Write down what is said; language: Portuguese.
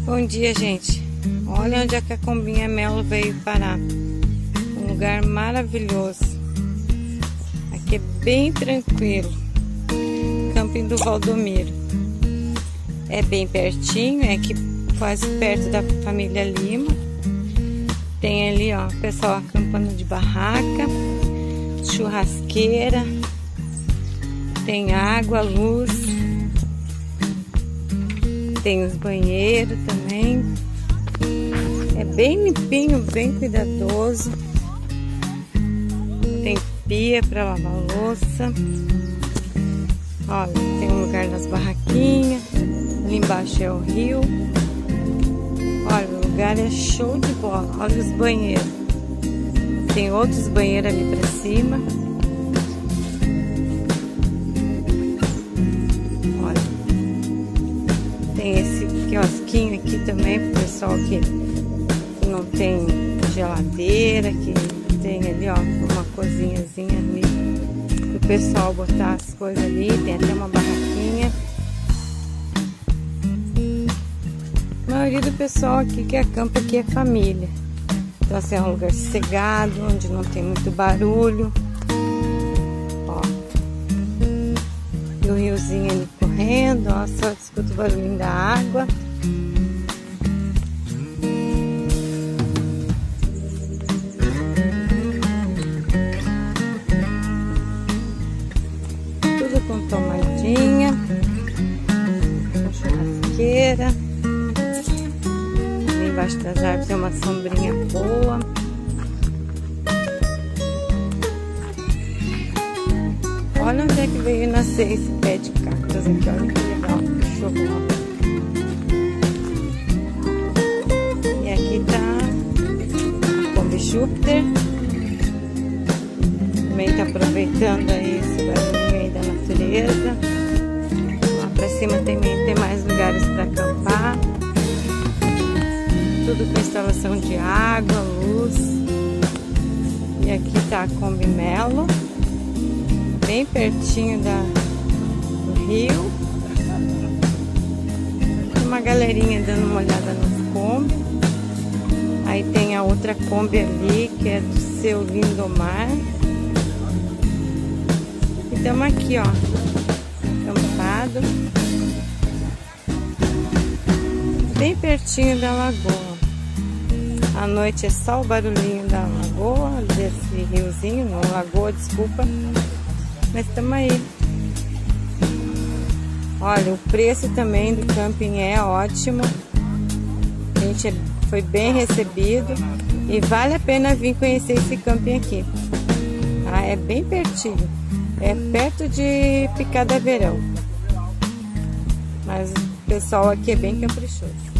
Bom dia, gente. Olha onde é que a Combinha Melo veio parar. Um lugar maravilhoso. Aqui é bem tranquilo. Camping do Valdomiro. É bem pertinho, é aqui quase perto da família Lima. Tem ali, ó, o pessoal acampando de barraca, churrasqueira, tem água, luz, tem os banheiros também. É bem limpinho, bem cuidadoso. Tem pia para lavar louça. Olha, tem um lugar nas barraquinhas. Ali embaixo é o rio. Olha, o lugar é show de bola. Olha os banheiros. Tem outros banheiros ali pra cima. Olha. Tem esse quiosquinho aqui também pro pessoal que não tem geladeira, que tem ali, ó, uma cozinhazinha ali pro pessoal botar as coisas ali. Tem até uma barraquinha. A maioria do pessoal aqui que acampa aqui é família. Então assim, é um lugar sossegado, onde não tem muito barulho. Ó. E o riozinho ali correndo, ó, só escuta o barulhinho da água. Tudo com tomadinha, com churrasqueira. Embaixo das árvores tem uma sombrinha boa. Olha onde é que veio nascer esse pé de cactus aqui. Olha que legal, show. E aqui tá a Kombi Júpiter. Também tá aproveitando aí esse barulhinho aí da natureza. Lá pra cima também tem mais lugares para acampar. Tudo com instalação de água, luz. E aqui tá a Kombi Melo, bem pertinho do rio. Tem uma galerinha dando uma olhada nas Kombi. Aí tem a outra Kombi ali, que é do seu Lindomar. E estamos aqui, ó, acampado, bem pertinho da lagoa. À noite é só o barulhinho da lagoa, desse riozinho, não, lagoa, desculpa. Mas estamos aí. Olha, o preço também do camping é ótimo. A gente foi bem recebido e vale a pena vir conhecer esse camping aqui. Ah, é bem pertinho. É perto de Picada Verão. Mas o pessoal aqui é bem caprichoso.